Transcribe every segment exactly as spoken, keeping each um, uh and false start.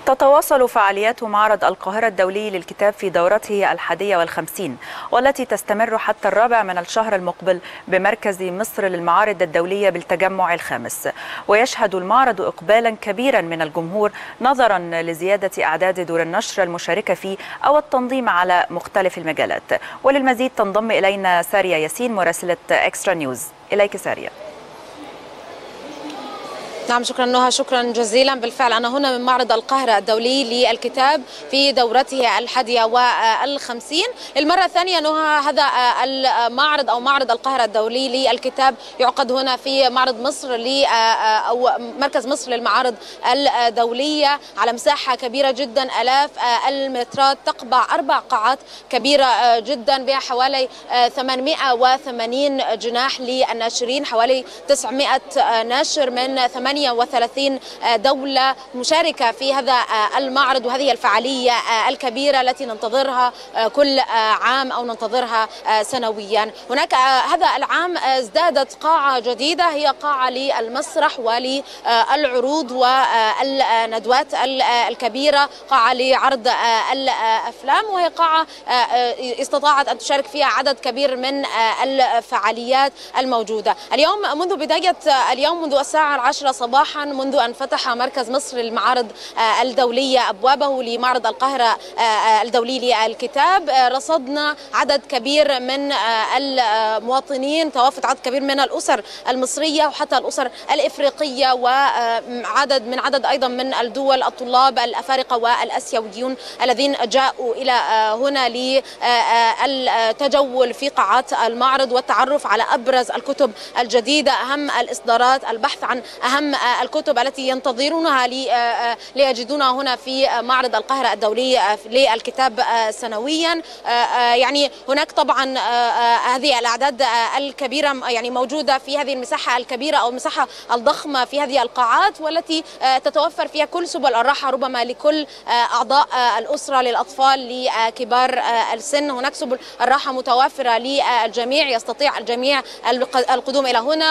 تتواصل فعاليات معرض القاهرة الدولي للكتاب في دورته الحادية والخمسين، والتي تستمر حتى الرابع من الشهر المقبل بمركز مصر للمعارض الدولية بالتجمع الخامس. ويشهد المعرض إقبالا كبيرا من الجمهور نظرا لزيادة أعداد دور النشر المشاركة فيه أو التنظيم على مختلف المجالات. وللمزيد تنضم إلينا سارية ياسين مراسلة إكسترا نيوز. إليك سارية. نعم، شكرا نهى، شكرا جزيلا. بالفعل أنا هنا من معرض القاهرة الدولي للكتاب في دورته الحادية والخمسين للمرة الثانية. نهى، هذا المعرض أو معرض القاهرة الدولي للكتاب يعقد هنا في معرض مصر ل أو مركز مصر للمعارض الدولية على مساحة كبيرة جدا، آلاف المترات، تقبع أربع قاعات كبيرة جدا بها حوالي ثمانمائة وثمانين جناح للناشرين، حوالي تسعمائة ناشر من ثمانية وثلاثين دولة مشاركة في هذا المعرض وهذه الفعالية الكبيرة التي ننتظرها كل عام أو ننتظرها سنويا. هناك هذا العام ازدادت قاعة جديدة، هي قاعة للمسرح وللعروض والندوات الكبيرة، قاعة لعرض الأفلام، وهي قاعة استطاعت أن تشارك فيها عدد كبير من الفعاليات الموجودة. اليوم منذ بداية اليوم منذ الساعة العاشرة صباحا، منذ أن فتح مركز مصر للمعارض الدولية أبوابه لمعرض القاهرة الدولي للكتاب، رصدنا عدد كبير من المواطنين، توافد عدد كبير من الأسر المصرية وحتى الأسر الإفريقية، وعدد من عدد أيضا من الدول، الطلاب الأفارقة والأسيويون الذين جاءوا إلى هنا للتجول في قاعات المعرض والتعرف على أبرز الكتب الجديدة، أهم الإصدارات، البحث عن أهم الكتب التي ينتظرونها ليجدونها هنا في معرض القاهرة الدولي للكتاب سنويا. يعني هناك طبعا هذه الأعداد الكبيرة يعني موجودة في هذه المساحة الكبيرة أو المساحة الضخمة في هذه القاعات، والتي تتوفر فيها كل سبل الراحة ربما لكل أعضاء الأسرة، للأطفال، لكبار السن. هناك سبل الراحة متوفرة للجميع، يستطيع الجميع القدوم إلى هنا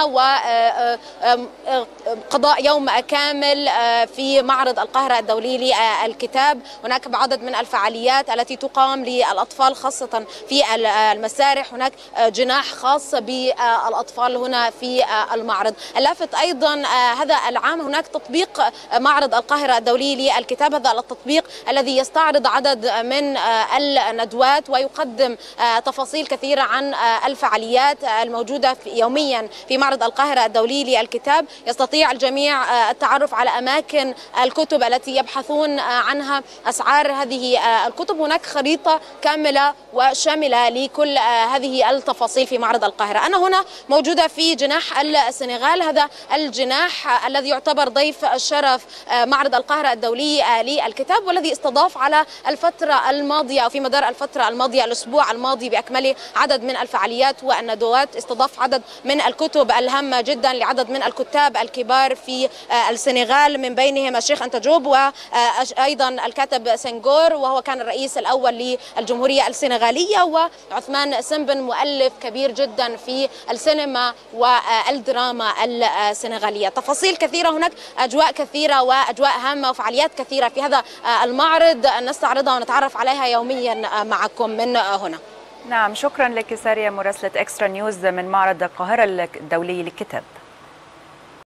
وقضاء يوم كامل في معرض القاهرة الدولي للكتاب. هناك عدد من الفعاليات التي تقام للأطفال خاصة في المسارح، هناك جناح خاص بالأطفال هنا في المعرض. اللافت أيضا هذا العام هناك تطبيق معرض القاهرة الدولي للكتاب، هذا التطبيق الذي يستعرض عدد من الندوات ويقدم تفاصيل كثيرة عن الفعاليات الموجودة في يوميا في معرض القاهرة الدولي للكتاب. يستطيع الجميع التعرف على أماكن الكتب التي يبحثون عنها، أسعار هذه الكتب. هناك خريطة كاملة وشاملة لكل هذه التفاصيل في معرض القاهرة. أنا هنا موجودة في جناح السنغال، هذا الجناح الذي يعتبر ضيف الشرف معرض القاهرة الدولي للكتاب، والذي استضاف على الفترة الماضية أو في مدار الفترة الماضية الأسبوع الماضي بأكمله عدد من الفعاليات والندوات. استضاف عدد من الكتب الهامة جدا لعدد من الكتاب الكبار في السنغال، من بينهم الشيخ أنت جوب وأيضا الكاتب سنغور وهو كان الرئيس الأول للجمهورية السنغالية، وعثمان سنبن مؤلف كبير جدا في السينما والدراما السنغالية. تفاصيل كثيرة، هناك أجواء كثيرة وأجواء هامة وفعاليات كثيرة في هذا المعرض نستعرضها ونتعرف عليها يوميا معكم من هنا. نعم، شكرا لك سارية مراسلة إكسترا نيوز من معرض القاهرة الدولي للكتاب.